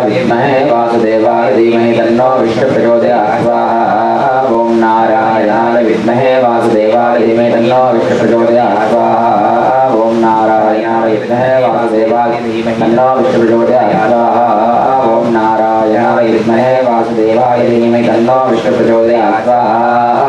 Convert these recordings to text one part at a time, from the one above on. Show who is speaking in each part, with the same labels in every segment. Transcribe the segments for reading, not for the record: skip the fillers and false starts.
Speaker 1: विद्महे वासुदेवाय धीमहि तन्नो विष्णुः प्रचोदयात् स्वाहा ओम नारायणाय विद्महे वासुदेवाय धीमहि तन्नो विष्णुः प्रचोदयात् स्वाहा ओम नारायणाय विद्महे वासुदेवाय धीमहि तन्नो विष्णुः प्रचोदयात् स्वाहा ओम नारायणाय विद्महे वासुदेवाय धीमहि तन्नो विष्णुः प्रचोदयात् स्वाहा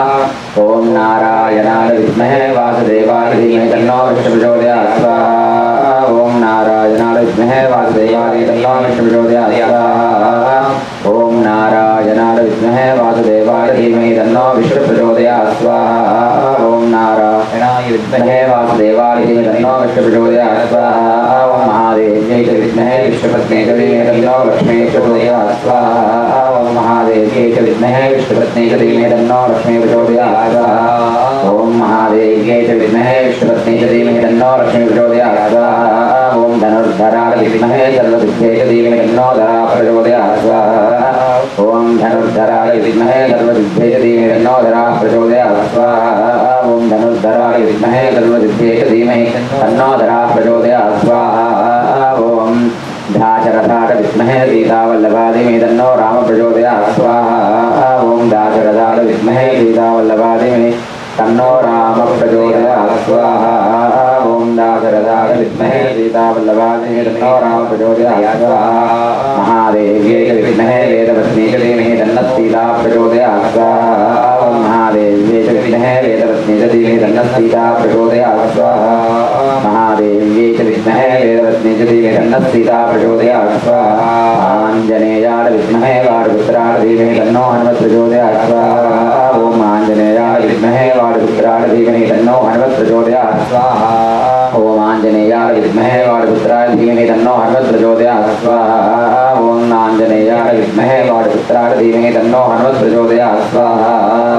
Speaker 1: ओम नारायणाय विद्महे वासुदेवाय धीमहि तन्नो विष्णुः प्रचोदयात् स्वाहा ओम नारायणाय विद्महे वासुदेवाय तन्नो विष्णुः प्रचोदयात् स्वाहा ओम नारायणाय विद्महे वासुदेवाय धीमहि तन्नो विष्णुः प्रचोदयात् स्वाहा ओम नारायणाय विद्महे वासुदेवाय धीमहि तन्नो विष्णुः प्रचोदयात् स्वाहा ओम महादेव्यै च विद्महे विष्णुपत्न्यै च धीमहि तन्नो लक्ष्मी प्रचोदयात् स्वाहा ओम महादेव्यै च विद्महे विष्णुपत्न्यै च धीमहि तन्नो लक्ष्मी प्रचोदयात् स्वाहा ओम महादेव्यै च विद्महे विष्णुपत्न्यै च धीमहि तन्नो लक्ष्मी प्रचोदयात् स्वाहा ओम धनुर्धराय विद्महे सर्वसिद्ध्यै च धीमहि तन्नो धरा प्रचोदयात् स्वाहा ओम धनुर्धराय विद्महे सर्वसिद्ध्यै च धीमहि तन्नो धरा प्रचोदयात् स्वाहा ओम धनुर्धराय विद्महे सर्वसिद्ध्यै च धीमहि तन्नो धरा प्रचोदयात् स्वाहा ओम दाशरथाय विद्महे सीतावल्लभाय धीमहि तन्नो राम प्रचोदयात् स्वाहा ओम दाशरथाय विद्महे सीतावल्लभाय धीमहि तन्नो राम प्रचोदयात् स्वाहा ओम दाशरथाय विद्महे सीतावल्लभाय धीमहि तन्नो राम प्रचोदयात् स्वाहा महादेव्यै च विद्महे वेदवत्न्यै च धीमहि तन्नः सीता प्रचोदयात् स्वाहा ओम महादेव्यै च विद्महे वेदवत्न्यै च धीमहि तन्नः सीता प्रचोदयात् स्वाहा महादेव्यै च विद्महे वेदवत्न्यै च धीमहि तन्नः सीता प्रचोदयात् स्वाहा आञ्जनेयाय विद्महे वायुपुत्राय धीमहि तन्नो हनुमत् प्रचोदयात् स्वाहा ओम आञ्जनेयाय विद्महे वायुपुत्राय धीमहि तन्नो हनुमत् प्रचोदयात् स्वाहा ओम आञ्जनेयाय विद्महे वायुपुत्राय धीमहि तन्नो हनुमत् प्रचोदयात् स्वाहा ओम आञ्जनेयाय विद्महे वायुपुत्राय धीमहि तन्नो हनुमत् प्रचोदयात् स्वाहा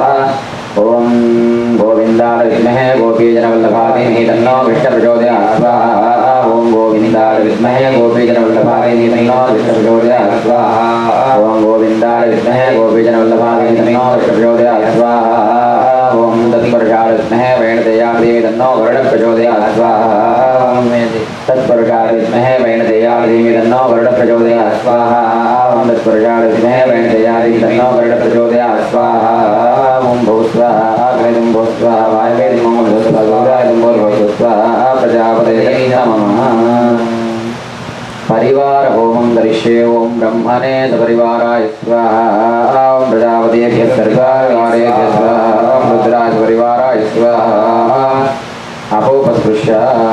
Speaker 1: ओम गोविन्दाय विद्महे गोपीजनवल्लभाय धीमहि तन्नो विष्णुः प्रचोदयात् स्वाहा ओम गोविन्दाय विद्महे गोपीजनवल्लभाय धीमहि तन्नो विष्णुः प्रचोदयात् स्वाहा ओम गोविन्दाय विद्महे गोपीजनवल्लभाय धीमहि तन्नो विष्णुः प्रचोदयात् स्वाहा ओम तत्पुरुषाय विद्महे वैणतेयाय धीमहि तन्नो वरुणः प्रचोदयात् स्वाहा तत्पुरुषाय विद्महे वैणतेयाय धीमहि तन्नो वरुणः प्रचोदयात् स्वाहा ओम तत्पुरुषाय विद्महे वैणतेयाय धीमहि तन्नो वरुणः प्रचोदयात् स्वाहा ओम भूस्वाहा अग्निं भूस्वाहा वायुवेदं भूस्वाहा गौरायं भूस्वाहा प्रजापतये नमः परिवार होमं करिष्ये ओम ब्रह्मणे सपरिवाराय स्वाहा ओम प्रजापतेभ्यः सर्वकार्येभ्यः स्वाहा ओम रुद्राय सपरिवाराय स्वाहा अपोपस्पृश्य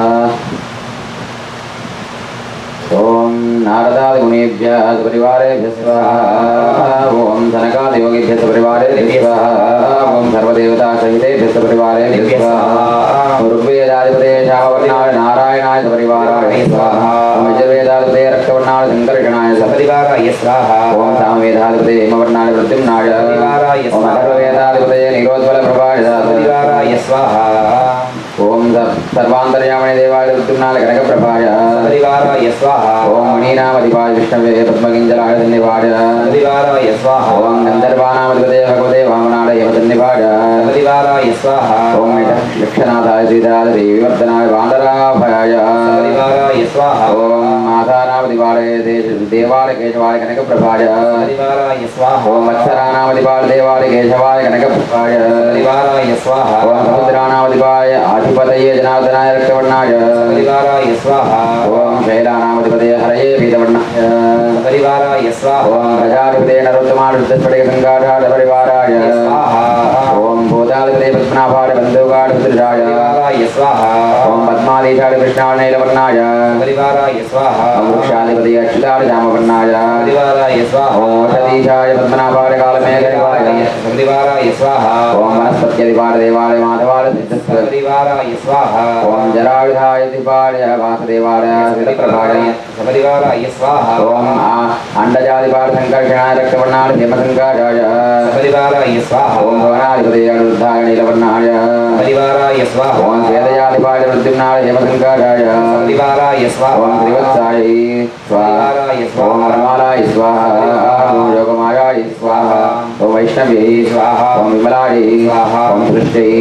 Speaker 1: ओम नारदादि मुनिभ्यः सपरिवारेभ्यः स्वाहा ओम सनकादियोगिभ्यः सपरिवारेभ्यः स्वाहा ओम सर्वदेवता सहितेभ्यः सपरिवारेभ्यः स्वाहा ऋग्वेदाधिपते शामवर्णाय नारायणाय सपरिवाराय स्वाहा ओम यजुर्वेदाधिपते रक्तवर्णाय संकर्षणाय सपरिवाराय स्वाहा ओम सामवेदाधिपते हिमवर्णाय प्रद्युम्नाय सपरिवाराय स्वाहा ओम अथर्ववेदाधिपते निरोधबलप्रभाय सपरिवाराय स्वाहा ओम सर्वांतर्यामिने देवाय प्रद्युम्नाय कनकप्रभाय सपरिवाराय स्वाहा ओम मणिनामधिपाय विष्णवे पद्मकिंजलाय धन्यवाद सपरिवाराय स्वाहा ओम गंधर्वानामधिपते भगवते वामनाय हेमधन्यवाद सपरिवाराय स्वाहा ओम लक्षनाथाय श्रीधाय विवर्धनाय वानराभयाय सपरिवाराय स्वाहा ओम मातानामधिपाय देवाय केशवाय कनकप्रभाय सपरिवाराय स्वाहा ओम मत्सरानामधिपाय देवाय केशवाय कनकप्रभाय सपरिवाराय स्वाहा ओम समुद्रानामधिपाय अधिपतये जनार्दनाय रक्तवर्णाय सपरिवाराय स्वाहा ओम शैलानामधिपते हरये पीतवर्णाय सपरिवाराय स्वाहा ओम प्रजाधिपते नरोत्तमाय रुद्रस्फटिकसङ्काशाय सपरिवाराय स्वाहा ओम भूताधिपते पद्मनाभाय बन्धुगाय सपरिवाराय स्वाहा ओम पद्माधीशाय कृष्णाय नीलवर्णाय सपरिवाराय स्वाहा ओम वृक्षाधिपते अच्युताय श्यामवर्णाय सपरिवाराय स्वाहा ओम औषधीशाय पद्मनाभाय कालमेघनिवाय सपरिवाराय स्वाहा ओम वनस्पत्यधिपाय देवाय माधवाय सपरिवाराय स्वाहा ओम जरायुधाय दिपाय वासुदेवाय सिद्धप्रभाय सपरिवाराय स्वाहा ओम अंडजाधिपाय संकर्षणाय रक्तवर्णाय हेमसङ्काशाय सपरिवाराय स्वाहा ओम भवनाधिपते अनिरुद्धाय नीलवर्णाय सपरिवाराय स्वाहा ओम वेदयाधिपाय प्रद्युम्नाय हेमसङ्काशाय सपरिवाराय स्वाहा ओम त्रिवत्साय स्वाहा ओम वरमालाय स्वाहा ओम योगमायाय स्वाहा ओम वैष्णव्यै स्वाहा ओम विमलाय स्वाहा ओम सृष्टै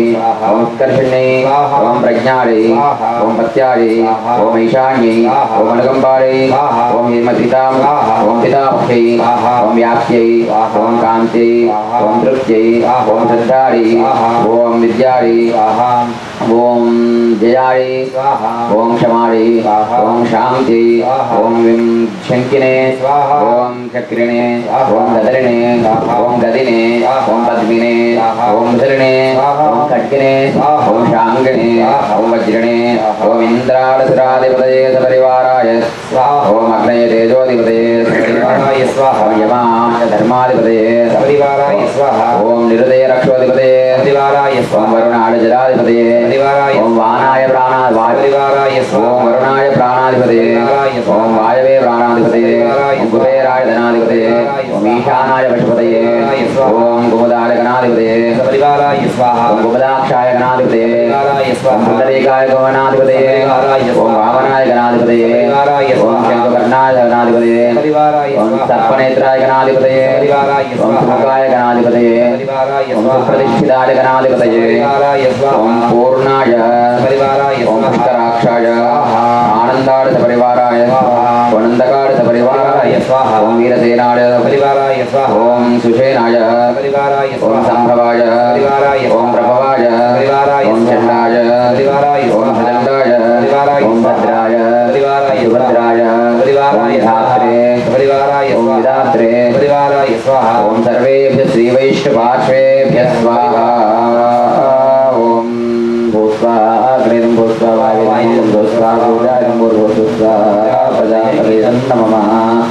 Speaker 1: ओम उत्कर्षण्यै ओम प्रज्ञायै ओम पत्यायै ओम ईशान्यै ओम अनुकंपायै ओम हेमतितां ओम पितामह्यै ओम व्याप्त्यै ओम कान्त्यै ओम तृप्त्यै ओम श्रद्धायै ओम विद्यायै ओम जयायै ओम क्षमायै ओम शान्त्यै ओम शंकिने ओम चक्रिणे ओम ददरिणे ओम गदिने ओम पद्मिने ओम धृणे ओम खड्गिने ओम शांगिने ओम वज्रिणे ओम इंद्रादसुराधिपतये सपरिवाराय ओम अग्नये तेजोधिपतये सपरिवाराय स्वाहा ओम यमाय धर्माधिपतये सपरिवाराय स्वाहा ओम निरुदय रक्षोधिपतये सपरिवाराय स्वाहा ओम वरुणाय जलाधिपतये सपरिवाराय ओम वानाय प्राणाधिपतये ओम वरुणाय प्राणाधिपतये ओम वायवे प्राणाधिपतये ओम कुबेराय धनाधिपतये ओम ईशानाय पशुपतये ओम गोदाय गणाधिपतये सपरिवाराय स्वाहा ओम गोदाक्षाय गणाधिपतये ओम पुंडरीकाय गणाधिपतये ओम वामनाय गणाधिपतये ओम शंखकर्णाय गणाधिपतये ओम सर्पनेत्राय गणाधिपतये ओम सुमुखाय गणाधिपतये ओम सुप्रतिष्ठिताय गणाधिपतये ओम पूर्णाय ओम पुष्कराक्षाय आनंदाय सपरिवाराय ओम नंदकाय सपरिवाराय ओम वीरसेनाय सपरिवाराय ओम सुषेनाय ओम संभवाय ओम प्रभवाय ओम चंडाय ओम भजंडाय ओम भद्राय सुभद्राय ओम धात्रे ओम विदात्रे ओम सर्वेभ्यः श्रीवैष्णवाश्वेभ्यः स्वाहा ओम भूस्वाहा अग्निं भूस्वाहा वायुं भूस्वाहा भूजालं भूर्भुवस्वाहा प्रजापतये नमः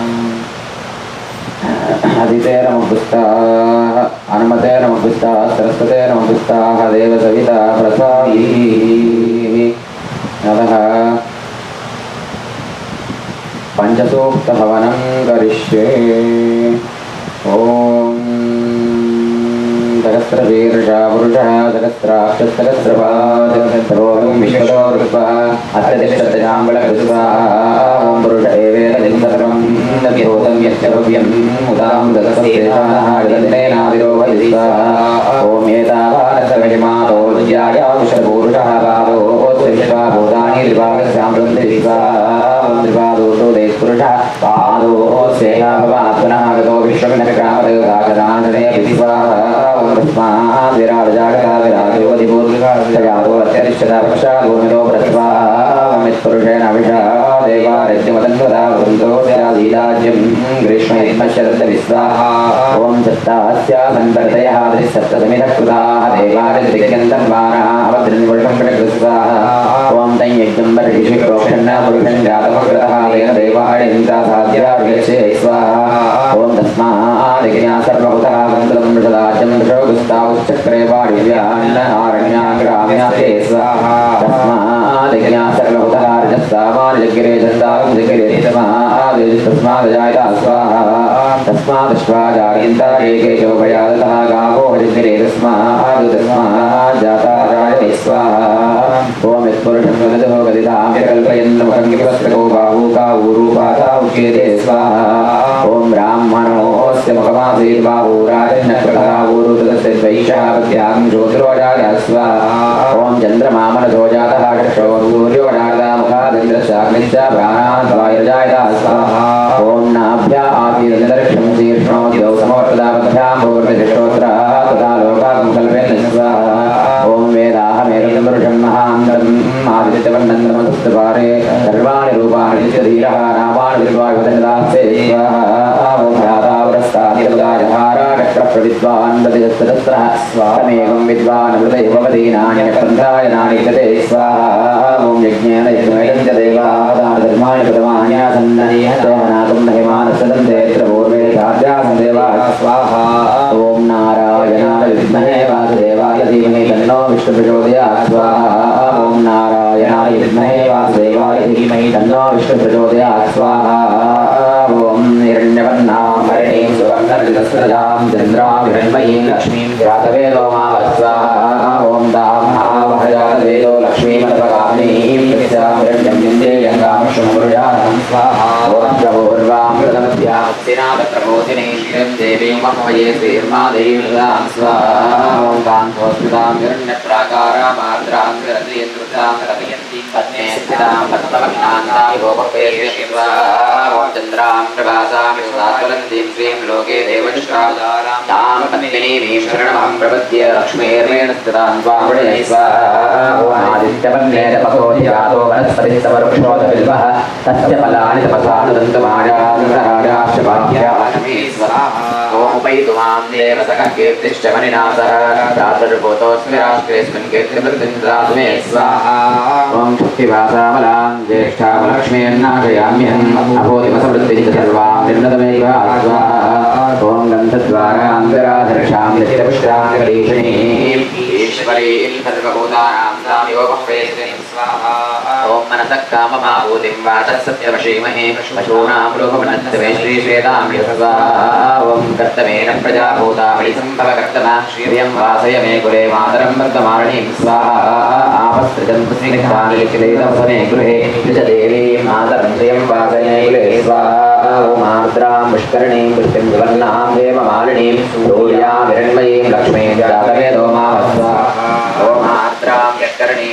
Speaker 1: आदिते नमः पुष्टाः हनुमते नमः पुष्टाः सरस्वते नमः पुष्टाः देवसविता प्रसादीः अतः पंचसूक्तहवनं करिष्ये ओम सहस्रशीर्षा पुरुषः सहस्राक्षसहस्रपाद सर्वं विश्वतोरुपः अत्यतिष्ठतजाम्बलकृत्वा ओम पुरुष एवेदं सर्वं तद्भूतं यच्चव्यं उदां ददस्तेनादिरोहयित्वा ओम एतावानसविमातो ज्यायाविषपुरुषः पादो विश्वा भूतानि विभागस्यां वृन्दित्वा ओम त्रिपादोषो देशपुरुषः पादो सेया भवात्मनः गतो विश्वविनक्रामदेवतागदानने विश्वा तस्मात् विराजजागता विराजोऽधिपूर्विकार्यजातो अत्यरिष्टता पक्षादोमितो प्रतिभा मित्पुरुषेण विषा देवारज्यमतन्वता वृन्दो स्यादीराज्यं ग्रीष्मयत्मशरद्विस्वाहा ओम सत्तास्यासन्तर्तयः त्रिसप्तसमितः कृताः देवारज्यन्तन्वानः अवद्रिन्वर्षं प्रकृस्वाहा ओम तञ्यज्ञं वर्षिषि प्रोक्षन्न पुरुषं जातमकृतः तेन देवाणीन्द्रासाध्याभिषे स्वाहा ओम तस्मादिज्ञासर्वभूतः मन्त्रं मृषदाज्यं दृशोगुस्तावश्चक्रे वाणिव्यान्नहारण्याग्राम्याते स्वाहा तस्मादिज्ञासर्वभूतः रजस्सामानिजगिरे चन्दारं जगिरे तस्मादजायता स्वाहा तस्मादश्वाजायन्ता एकेशोभयादतः गावो जगिरे तस्मात् जाता स्वाहा ओम यत्पुरुषं वदतो गदितामिरकल्पयन्नमुखङ्गिवस्त्रको बाहूकाऊरूपादाउच्यते स्वाहा ओम ब्राह्मणोऽस्य मुखमासीत् बाहूराजन्नकृताऊरुतस्य द्वैषः पत्यां ज्योतिरोजाय स्वाहा ओम चन्द्रमामनसो जातः चक्षुर्सूर्यो जाता मुखादिन्द्रश्चाग्निश्च प्राणान् वायुर्जायता स्वाहा ओम नाभ्या आदिरदर्शं शीर्ष्णो दिवौ समवर्तदापथ्यां भूर्निश्रोत्रः तथा लोकां कल्पेन स्वाहा ओम वेदाहमेकं पुरुषं महान्तम् आदित्यवर्णं नमस्तुपारे सर्वाणि रूपाणि नित्यधीरः नामानि विद्वायुधनदास्ते स्वाहा ओम ध्यातावरस्तादितुदायहाराचक्रप्रविद्वान् प्रतिशतसहस्रः स्वाहमेकं विद्वान् मृतैव भवति नान्यपन्थाय नानिकते स्वाहा ओम यज्ञेन यज्ञमेनं च देवादानधर्माणि कृतमान्यासन्ननिहतनाकं महिमानसदन्ते पूर्वे साध्यासं देवाः स्वाहा ओम नारायणाय विद्महे वासुदेवाय धीमहि तन्नो विष्णुप्रचोदयात् स्वाहा ओम नारायणाय विद्महे वासुदेवाय धीमहि तन्नो विष्णुप्रचोदयात् स्वाहा ओम हिरण्यवर्णां हरिणीं सुवर्णरजतस्रजां चन्द्रां हिरण्मयीं लक्ष्मीं जातवेदो स्वाहा ओम दां महावहजातवेदो लक्ष्मीमनपगामिनीं प्रतिष्ठां हिरण्यं विन्द्ये गङ्गां स्वाहा ओम प्रभोर्वामृतमध्या स्वस्तिनाथ प्रबोधिनी श्रियं देवीं मह्मये श्रीर्मादेवीं स्वाहा ओं कान्तोऽस्मितां हिरण्यप्राकारां माद्रां रतियन्द्रुतां रतियन्तीं पद्मे स्थितां पद्मविनान्तां गोपपेशे स्वाहा ओं चन्द्रां प्रभासां विश्वात्वलन्तीं श्रीं लोके देवनिष्ठां तां पद्मिनीं शरणमहं प्रपद्ये लक्ष्मीर्मेण स्थितां त्वां स्वाहा ओं आदित्यपन्नेन पकोधियातो वनस्पतिस्तवरुक्षोदबिल्वः तस्य फलानि तपसानुदन्तमायाश्चभाग्यानमे स्वाहा ओम उपैतुमां देवसखः कीर्तिश्च मणिनाथः रात्रभूतोऽस्मि राष्ट्रेऽस्मिन् कीर्तिमृत्युञ्जातु मे स्वाहा ओं शक्तिवासामलां ज्येष्ठामलक्ष्मीर्नाशयाम्यहम् अभूतिमसमृद्धिं च सर्वां निर्णतमेव स्वाहा ओं गन्धद्वारान्तराधर्षां नित्यपुष्टां गरीषणीं ईश्वरीं सर्वभूतानां तामिवोपवेस्मिन् स्वाहा ओं मनसः काममाभूतिं वाचः सत्यवशीमहे पशूनां रूपमनन्तमे श्रीश्वेतां स्वाहा ओं कर्तमेन प्रजाभूतामणि सम्भवकर्तमा श्रियं वासय मे कुले मातरं वर्तमाणीं स्वाहा आपस्त्रिजन्तु स्निग्धानि लिखितैतवसने गृहे त्रिजदेवीं मातरं श्रियं वासय मे कुले स्वाहा ओं आर्द्रां पुष्करणीं पुष्टिं सुवर्णां हेममालिनीं सूर्यां हिरण्मयीं लक्ष्मीं जातवेदो मां स्वाहा ओं आर्द्रां पुष्करणीं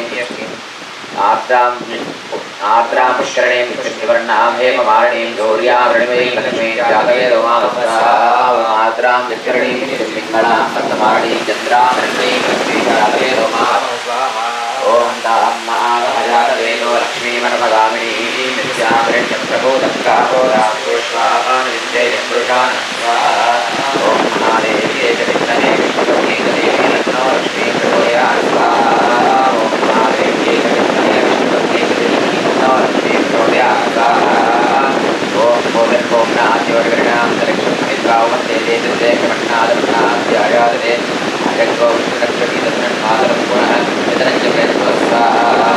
Speaker 1: आर्द्रां पुष्करणीं पुष्टिवर्णां हेममालिनीं गौर्यां हिरण्मयीं लक्ष्मीं जातवेदो मां स्वाहा आर्द्रां पुष्करणीं पुष्टिमङ्गलां वर्तमानीं चन्द्रां हिरण्मयीं लक्ष्मीं जातवेदो मां स्वाहा ओं तां महाजातवेदो लक्ष्मीमनपगामिनीं नित्यां हिरण्यप्रभोदक्काभोदां स्वाहा नित्यं पुरुषान् स्वाहा ओं महादेवी च विद्महे विष्णुपत्नी च देवी लक्ष्मी लक्ष्मीं प्रचोदयात् स्वाहा ओं महादेवी च विद्महे विष्णुपत्नी च देवी लक्ष्मीं प्रचोदयात् स्वाहा ओं भोगर्भोम्नाद्योर्गृणां दलक्ष्मीमित्रावमस्ते देशदेशमण्णादमण्णाद्यायादते अजङ्गो विष्णुलक्ष्मी तन्मातरं पुनः यतनं च प्रयत्नो स्वाहा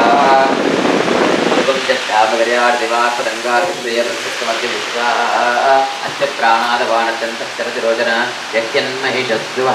Speaker 1: अस्य प्राणादवानत्यन्तश्चरतिरोचन यज्ञन्महिषस्सुवः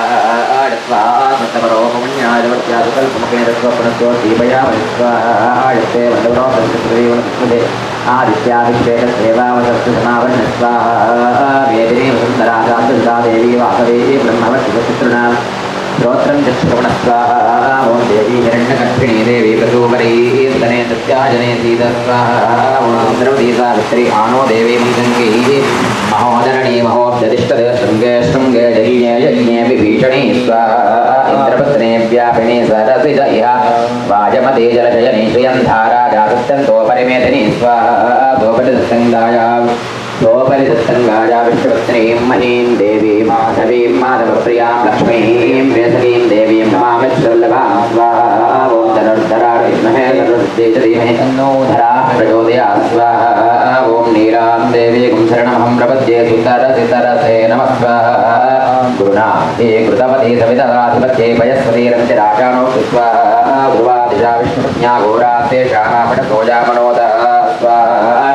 Speaker 1: स्वाहापमन्याजवत्यासुकल्पमुखेन दीपयामहि स्वाहायस्ते वन्दवनो संस्कृतिवनस्पते आदित्याभिषेकसेवावसस्तु समावर्ण स्वाहा वेदिनी वसुन्धरा शान्तसुधा देवी वासवी ब्रह्मवत्युपचित्रणा श्रोत्रं चक्षुषवण स्वाहा ओं देवी हिरण्यकर्षिणी देवी प्रसूपरी स्तने सत्याजने सीत स्वाहा ओं द्रवती सावित्री आनो देवी मृदङ्गी महोदरणी महोदधिष्ठदे शृङ्गे शृङ्गे यज्ञे यज्ञे विभीषणी स्वाहा इन्द्रपत्ने व्यापिनी सरसिज इह वाजमते जलशयनी श्रियन्धारा जातत्यन्तोपरिमेदिनी स्वाहा सोपरिदत्तङ्गाया सोपरिदत्तङ्गाया विष्णुपत्नीं महीं देवीं माधवीं माधवप्रियां लक्ष्मीं वेसकीं देवीं मामित्रवल्लभां स्वाहा ओं धनुर्धराय विद्महे धनुर्धरे च धीमहि तन्नो धराः प्रचोदयात् स्वाहा ओं नीलां देवीं शरणमहं प्रपद्ये सुतरसितरसे नमः स्वाहा गुरुनाथे कृतवती सवितराधिपत्ये पयस्वतीरञ्जराजानो स्वाहा गुरुवादिशा विष्णुपत्न्या घोरास्ते शानापटसोजामनोदः स्वाहा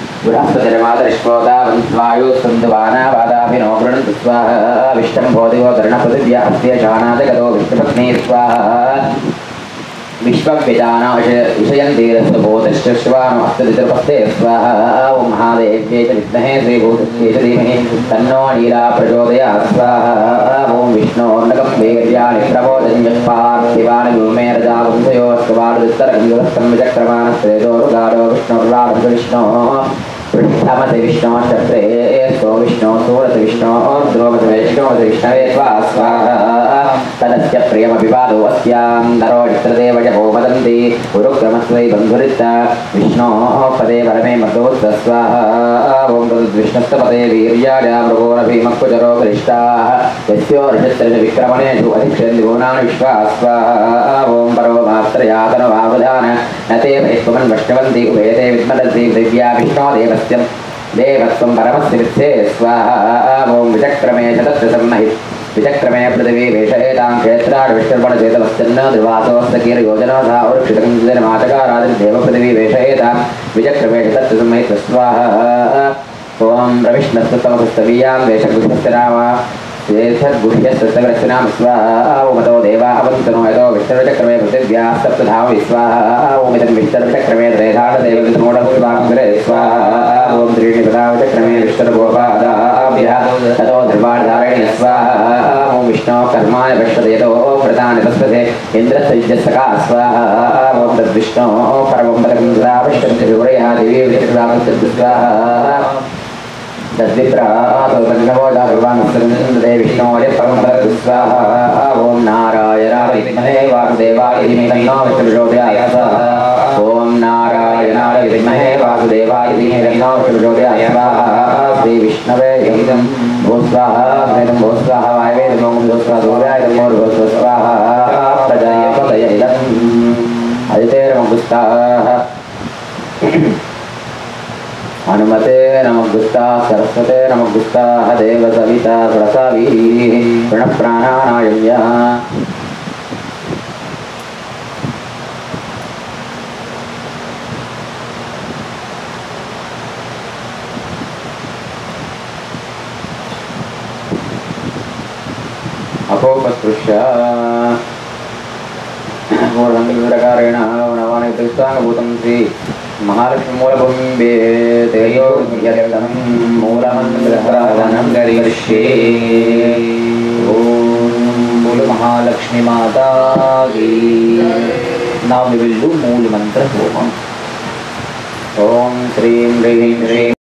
Speaker 1: गुरास्तजमादरिष्पोदावन्त्वायुस्तन्दवानावादाभिनो गृणन्तु स्वाहा विष्टं भोदिवो धरणपृथिव्या अस्ते शानादगतो विष्णुपत्नी स्वाहा विश्वव्यजाना विषयन्तीरस्तु भूतश्च शिवानमस्तदितृपस्ते स्वाहा ॐ महादेव्यै च विद्महे श्रीभूतस्यै च धीमहि तन्नो नीला प्रचोदयात् स्वाहा ॐ विष्णोर्नकं वीर्याणि प्रबोधं यत्पार्थिवानि भूमे रजावंशयोस्तवादुत्तरं विचक्रमाणस्त्रेदोरुगाडो विष्णुर्वाडं विष्णोः पृष्ठमति विष्णोश्चक्रे सो विष्णो सूरत विष्णो ध्रुवमति वैष्णवति विष्णवे स्वाहा तदस्य प्रियमभिवादो अस्यां नरो चित्रदेव च वदन्ति गुरुक्रमस्वै बन्धुरित्त विष्णोः पदे परमे मधोत्त स्वाहा ॐ तद्विष्णुस्तपदे वीर्याया मृगोरभीमक्कुचरो गरिष्ठाः यस्योर्षत्रज विक्रमणेषु अधिक्षन्ति भुवनानि विश्वा स्वाहा ॐ परो मात्रयातनवावधान न ते वैष्णवन् वैष्णवन्ति उभयते विद्मदन्ति दिव्या विष्णो देवत्वं परमस्य वित्ते स्वाहा ॐ विचक्रमे शतस्य सम्महि विचक्रमे पृथिवी वेषयेतां क्षेत्राणि विष्णुर्पणचेतवश्चन्न दुर्वासोस्तकीर्योजना सा उरुक्षितकञ्चनमाचकारादिर्देव पृथिवी वेषयेतां विचक्रमे शतस्य सम्महि स्वाहा ॐ रविष्णस्तमस्तवीयां वेषगुह्यस्य नाम गुह्यस्तग्रस्नाम स्वाहा ओमतो देवा अवन्तनो यतो विष्णुर्चक्रमे पृथिव्याः सप्तधाम स्वाहा ओमिदं विष्णुर्चक्रमे त्रेधानदेवविष्णोडस्वाङ्गरे स्वाहा ॐ त्रीणि पदावचक्रमे विष्णुर्गोपादा प्रजानि पश्यतो व्रतानि तस्पते इन्द्रसैजसका स्वाहा ओम तद्विष्णो परमं पदं पश्यन्ति विवरया देवी विचित्रापत्यद् स्वाहा तद्विप्रातो तन्नमो भगवान् सन्दे विष्णोरे परमं पदं स्वाहा ओम नारायणाय विद्महे वासुदेवाय धीमहि तन्नो विष्णुः प्रचोदयात् ओम नारायणाय विद्महे वासुदेवाय धीमहि तन्नो विष्णुः प्रचोदयात् स्वाहा श्री विष्णवे इदं भूस्वाहा वेदं भूस्वाहा वायवेदं भूस्वाहा सूर्याय भूस्वाहा प्रजापतये इदम् अदितेर्मगुस्ताः हनुमते नमगुस्ताः सरस्वते नमगुस्ताः देवसविता प्रसावीः प्रणप्राणानायम्या अपोपस्पृश्य मूलमन्त्रकारेण नवानि त्रिस्ताङ्गभूतं श्री महालक्ष्मी मूलबिम्बे तेजो यत्तं मूलमन्त्रहरणं करिष्ये ॐ मूल महालक्ष्मी माता की now we will do मूल मंत्र होमम ओम श्रीं ह्रीं श्रीं